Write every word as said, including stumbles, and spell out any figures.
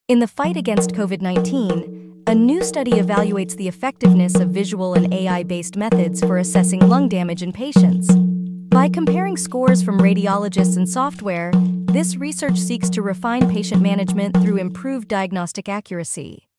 In the fight against COVID nineteen, a new study evaluates the effectiveness of visual and A I-based methods for assessing lung damage in patients. By comparing scores from radiologists and software, this research seeks to refine patient management through improved diagnostic accuracy.